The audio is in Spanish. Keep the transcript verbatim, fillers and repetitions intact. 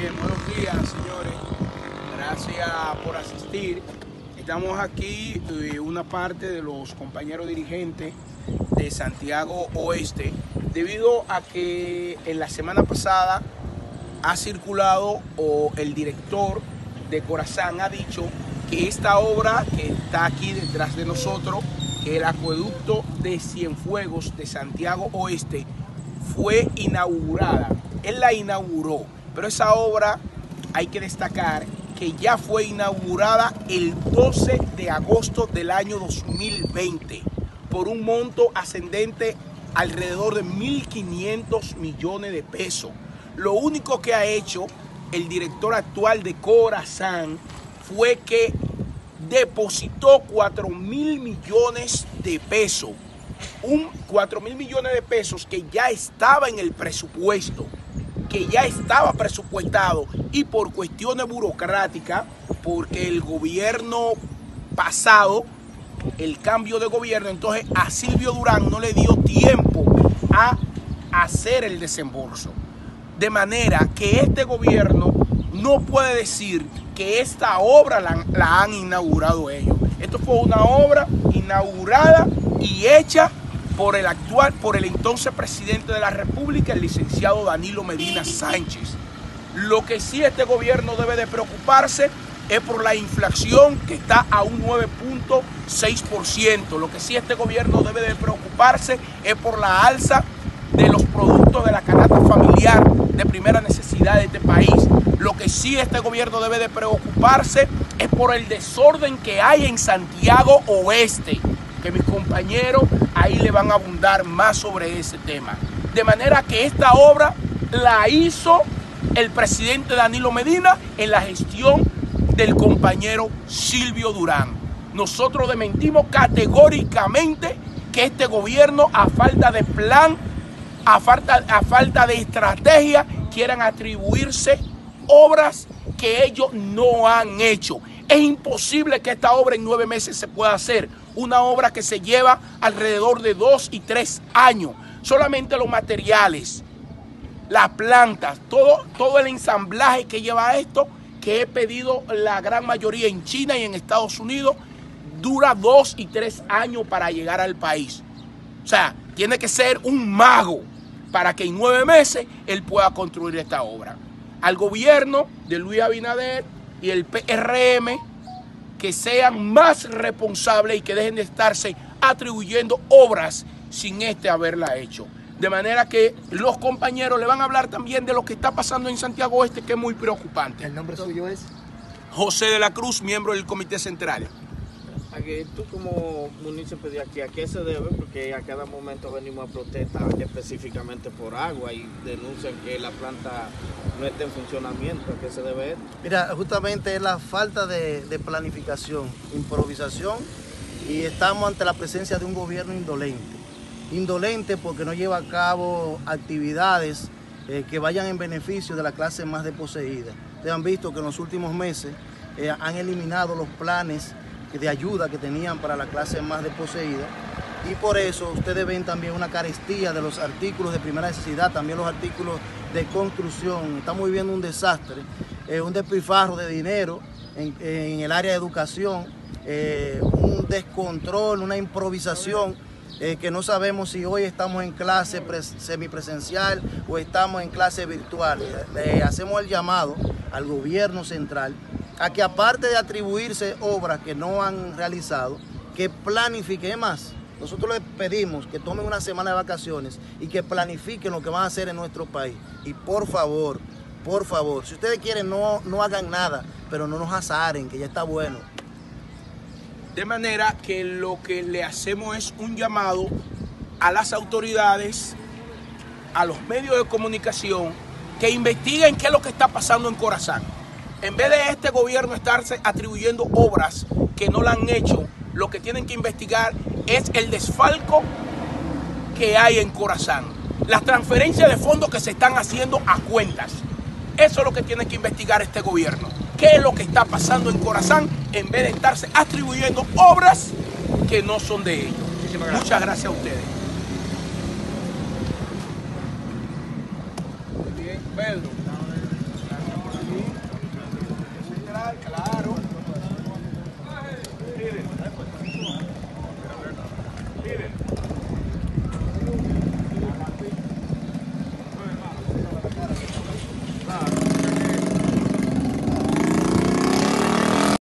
Bien, buenos días, señores. Gracias por asistir. Estamos aquí, eh, una parte de los compañeros dirigentes de Santiago Oeste, debido a que en la semana pasada ha circulado o el director de Corazán ha dicho que esta obra que está aquí detrás de nosotros, que el acueducto de Cienfuegos de Santiago Oeste, fue inaugurada. Él la inauguró, pero esa obra hay que destacar que ya fue inaugurada el doce de agosto del año dos mil veinte por un monto ascendente alrededor de mil quinientos millones de pesos. Lo único que ha hecho el director actual de Corazán fue que depositó cuatro mil millones de pesos. Un cuatro mil millones de pesos que ya estaba en el presupuesto, que ya estaba presupuestado, y por cuestiones burocráticas, porque el gobierno pasado, el cambio de gobierno, entonces a Silvio Durán no le dio tiempo a hacer el desembolso. De manera que este gobierno no puede decir que esta obra la, la han inaugurado ellos. Esto fue una obra inaugurada y hecha por el actual, por el entonces presidente de la República, el licenciado Danilo Medina Sánchez. Lo que sí este gobierno debe de preocuparse es por la inflación, que está a un nueve punto seis por ciento. Lo que sí este gobierno debe de preocuparse es por la alza de los productos de la canasta familiar de primera necesidad de este país. Lo que sí este gobierno debe de preocuparse es por el desorden que hay en Santiago Oeste, que mis compañeros ahí le van a abundar más sobre ese tema. De manera que esta obra la hizo el presidente Danilo Medina en la gestión del compañero Silvio Durán. Nosotros desmentimos categóricamente que este gobierno, a falta de plan, a falta, a falta de estrategia, quieran atribuirse obras que ellos no han hecho. Es imposible que esta obra en nueve meses se pueda hacer. Una obra que se lleva alrededor de dos y tres años. Solamente los materiales, las plantas, todo, todo el ensamblaje que lleva esto, que he pedido la gran mayoría en China y en Estados Unidos, dura dos y tres años para llegar al país. O sea, tiene que ser un mago para que en nueve meses él pueda construir esta obra. Al gobierno de Luis Abinader y el P R M, que sean más responsables y que dejen de estarse atribuyendo obras sin este haberla hecho. De manera que los compañeros le van a hablar también de lo que está pasando en Santiago Oeste, que es muy preocupante. ¿El nombre suyo es? José de la Cruz, miembro del Comité Central. A que tú como municipio de aquí, ¿a qué se debe? Porque a cada momento venimos a protestar específicamente por agua y denuncian que la planta no está en funcionamiento. ¿A qué se debe esto? Mira, justamente es la falta de, de planificación, improvisación, y estamos ante la presencia de un gobierno indolente. Indolente porque no lleva a cabo actividades eh, que vayan en beneficio de la clase más desposeída. Ustedes han visto que en los últimos meses eh, han eliminado los planes de ayuda que tenían para la clase más desposeída, y por eso ustedes ven también una carestía de los artículos de primera necesidad, también los artículos de construcción. Estamos viviendo un desastre, eh, un despilfarro de dinero en, en el área de educación, eh, un descontrol, una improvisación, eh, que no sabemos si hoy estamos en clase semipresencial o estamos en clase virtual. Le hacemos el llamado al gobierno central a que, aparte de atribuirse obras que no han realizado, que planifiquen más. Nosotros les pedimos que tomen una semana de vacaciones y que planifiquen lo que van a hacer en nuestro país. Y por favor, por favor, si ustedes quieren, no, no hagan nada, pero no nos azaren, que ya está bueno. De manera que lo que le hacemos es un llamado a las autoridades, a los medios de comunicación, que investiguen qué es lo que está pasando en Corazán. En vez de este gobierno estarse atribuyendo obras que no la han hecho, lo que tienen que investigar es el desfalco que hay en Corazán. Las transferencias de fondos que se están haciendo a cuentas. Eso es lo que tiene que investigar este gobierno. ¿Qué es lo que está pasando en Corazán en vez de estarse atribuyendo obras que no son de ellos? Gracias. Muchas gracias a ustedes. Muy bien, Pedro.